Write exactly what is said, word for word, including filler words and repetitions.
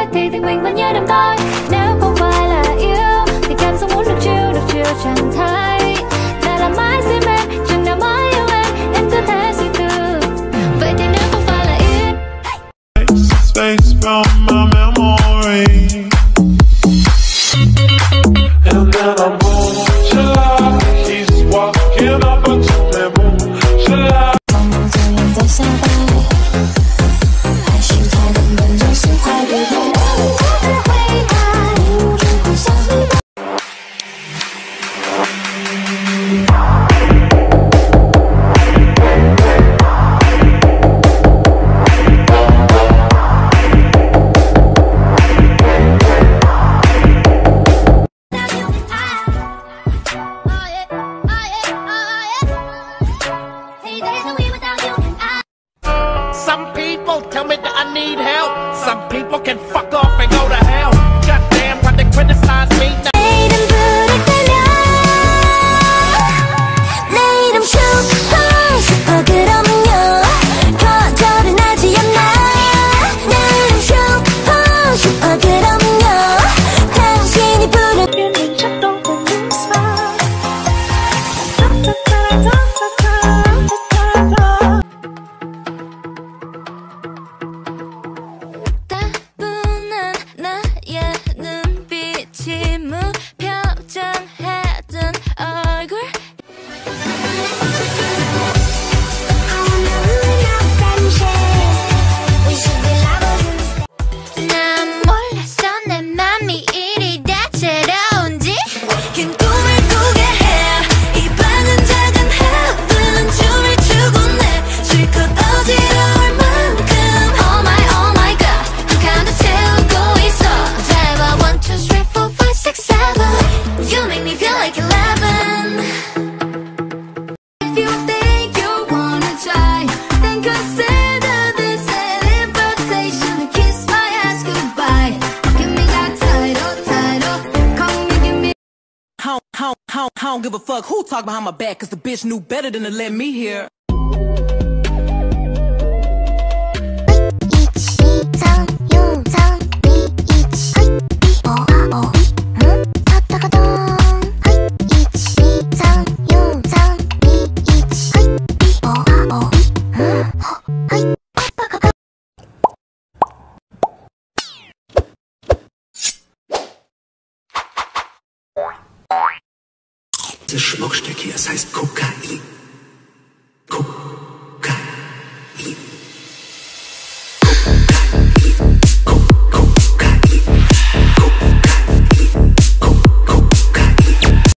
thì thiên quyền vẫn nhớ đêm tối. Nếu không phải là yêu thì cảm xúc muốn được chiều được chiều chẳng thấy. Đã là mãi xin em chừng nào mới yêu em, em cứ thế suy tư. Vậy thì nếu không phải là yêu. Space from my memory. And then I'm home, July. He's walking up until my room, July. 梦梦就ยัง在下班，还是他根本就是坏对待。我的回爱，无助互相回报。 Some people tell me that I need help. Some people can fuck off and go to hell. Goddamn, why they criticize me now? 내 이름 부를 때면 내 이름 슈퍼 슈퍼 그럼요. 거절은 하지 않나. 내 이름 슈퍼 슈퍼 그럼요. 당신이 부르는 작동되는 스마일. 따분한 나의 눈빛이 무표정해진 얼굴. 난 몰랐어 내 맘이 이리 다채로운지. 긴 꿈을 꾸게 해. 이 방은 작은 heaven. 춤을 추고 내 실컷 어지러울 만큼. Oh my oh my god 한 칸도 채우고 있어. 제발 one two three four five six seven. You make me feel like eleven. If you think you wanna try, then consider this an invitation to kiss my ass goodbye. Give me that title, title. Call me, give me. I don't, I don't, I don't, I don't give a fuck who talk behind my back, cause the bitch knew better than to let me hear. Dieses Schmuckstück hier, es heißt Kokain.